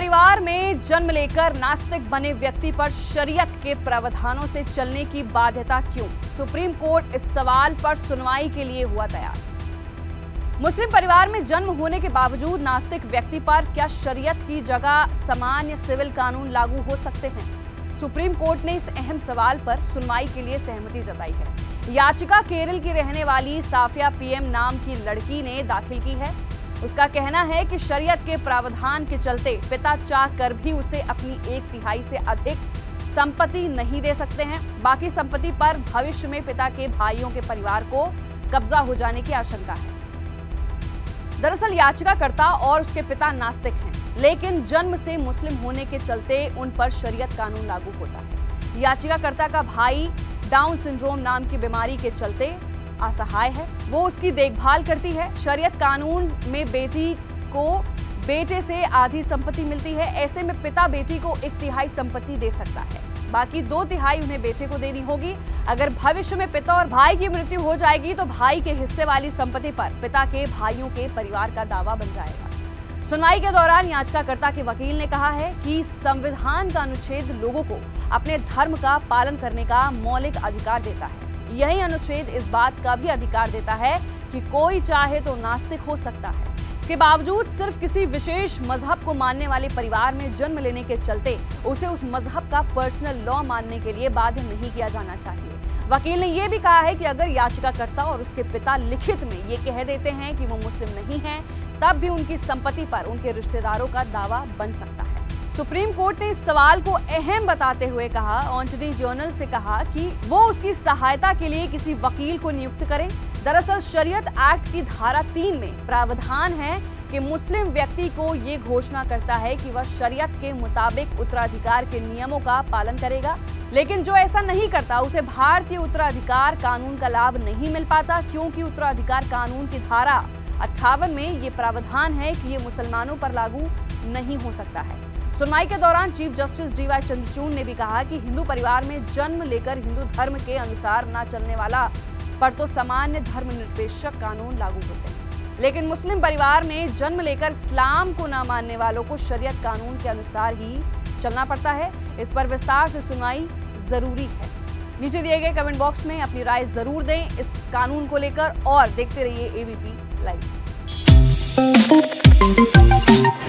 परिवार में जन्म लेकर नास्तिक बने व्यक्ति पर शरीयत के प्रावधानों से चलने की बाध्यता क्यों? सुप्रीम कोर्ट इस सवाल पर सुनवाई के लिए हुआ तैयार। मुस्लिम परिवार में जन्म होने के बावजूद नास्तिक व्यक्ति पर क्या शरीयत की जगह सामान्य सिविल कानून लागू हो सकते हैं? सुप्रीम कोर्ट ने इस अहम सवाल पर सुनवाई के लिए सहमति जताई है। याचिका केरल की रहने वाली साफिया पीएम नाम की लड़की ने दाखिल की है। उसका कहना है कि शरीयत के प्रावधान के चलते पिता चाह कर भी उसे अपनी 1/3 से अधिक संपत्ति नहीं दे सकते हैं। बाकी संपत्ति पर भविष्य में पिता के भाइयों के परिवार को कब्जा हो जाने की आशंका है। दरअसल याचिकाकर्ता और उसके पिता नास्तिक हैं, लेकिन जन्म से मुस्लिम होने के चलते उन पर शरीयत कानून लागू होता है। याचिकाकर्ता का भाई डाउन सिंड्रोम नाम की बीमारी के चलते असहाय है, वो उसकी देखभाल करती है। शरीयत कानून में बेटी को बेटे से आधी संपत्ति मिलती है। ऐसे में पिता बेटी को 1/3 संपत्ति दे सकता है, बाकी 2/3 उन्हें बेटे को देनी होगी। अगर भविष्य में पिता और भाई की मृत्यु हो जाएगी तो भाई के हिस्से वाली संपत्ति पर पिता के भाइयों के परिवार का दावा बन जाएगा। सुनवाई के दौरान याचिकाकर्ता के वकील ने कहा है कि संविधान का अनुच्छेद लोगों को अपने धर्म का पालन करने का मौलिक अधिकार देता है। यही अनुच्छेद इस बात का भी अधिकार देता है कि कोई चाहे तो नास्तिक हो सकता है। इसके बावजूद सिर्फ किसी विशेष मजहब को मानने वाले परिवार में जन्म लेने के चलते उसे उस मजहब का पर्सनल लॉ मानने के लिए बाध्य नहीं किया जाना चाहिए। वकील ने यह भी कहा है कि अगर याचिकाकर्ता और उसके पिता लिखित में ये कह देते हैं कि वो मुस्लिम नहीं हैं, तब भी उनकी संपत्ति पर उनके रिश्तेदारों का दावा बन सकता है। सुप्रीम कोर्ट ने इस सवाल को अहम बताते हुए कहा, अटॉर्नी जनरल से कहा कि वो उसकी सहायता के लिए किसी वकील को नियुक्त करें। दरअसल शरीयत एक्ट की धारा 3 में प्रावधान है कि मुस्लिम व्यक्ति को ये घोषणा करता है कि वह शरीयत के मुताबिक उत्तराधिकार के नियमों का पालन करेगा, लेकिन जो ऐसा नहीं करता उसे भारतीय उत्तराधिकार कानून का लाभ नहीं मिल पाता, क्योंकि उत्तराधिकार कानून की धारा 58 में ये प्रावधान है कि ये मुसलमानों पर लागू नहीं हो सकता है। सुनवाई के दौरान चीफ जस्टिस DY चंद्रचूड़ ने भी कहा कि हिंदू परिवार में जन्म लेकर हिंदू धर्म के अनुसार न चलने वाला पर तो सामान्य धर्मनिरपेक्ष कानून लागू होते हैं, लेकिन मुस्लिम परिवार में जन्म लेकर इस्लाम को न मानने वालों को शरीयत कानून के अनुसार ही चलना पड़ता है। इस पर विस्तार से सुनवाई जरूरी है। नीचे दिए गए कमेंट बॉक्स में अपनी राय जरूर दें इस कानून को लेकर और देखते रहिए ABP लाइव।